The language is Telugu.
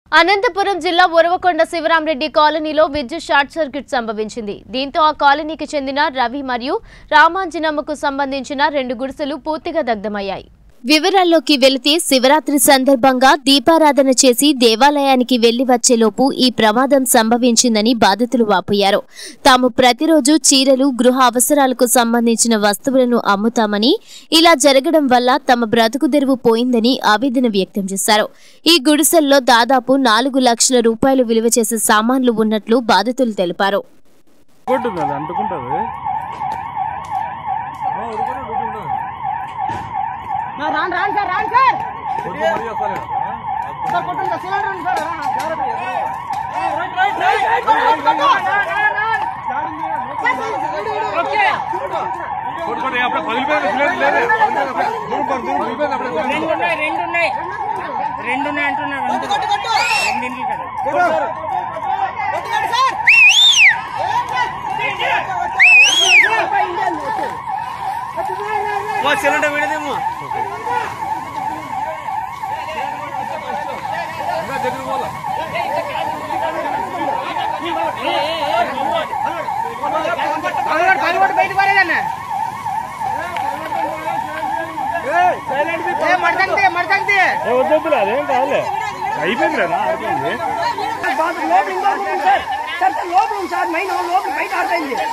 అనంతపురం జిల్లా ఉరవకొండ శివరామరెడ్డి కాలనీలో విద్యుత్ షార్ట్ సర్క్యూట్ సంభవించింది. దీంతో ఆ కాలనీకి చెందిన రవి మరియు రామాంజనమ్మకు సంబంధించిన 2 గుడిసెలు పూర్తిగా దగ్ధమయ్యాయి. వివరాల్లోకి వెళితే శివరాత్రి సందర్భంగా దీపారాధన చేసి దేవాలయానికి వెళ్లి వచ్చేలోపు ఈ ప్రమాదం సంభవించిందని బాధితులు వాపోయారు. తాము ప్రతిరోజు చీరలు, గృహ అవసరాలకు సంబంధించిన వస్తువులను అమ్ముతామని, ఇలా జరగడం వల్ల తమ బ్రతుకుదెరువు పోయిందని ఆవేదన వ్యక్తం చేశారు. ఈ గుడిసెల్లో దాదాపు 4 లక్షల రూపాయలు విలువ చేసే సామాన్లు ఉన్నట్లు బాధితులు తెలిపారు. రాన్ రాన్ సార్ రాన్ సార్ సార్ కొట్టండి సిలిండర్ ఉంది సార్ ఓకే కొట్టుకోండి అప్పుడు పగిలిపోయిన సిలిండర్ లేదు రెండు ఉన్నాయి అంటున్నారు రెండింటికి కదా కొట్టుకోండి సార్ वो सिलेंडर वीडियो देमो अंदर जगह बोला अगर पासवर्ड बैठ पड़ेगा ना ए साइलेंट भी ए मर सकते ए వద్దొద్దులా అదేం కావాలి అయిపోయిందిరా ఆర్పోయింది బాత్ లోపల ఉందా సర్ సర్ లోపల ఉంది సార్ మైన్ లోపల బయట ఆర్పోయింది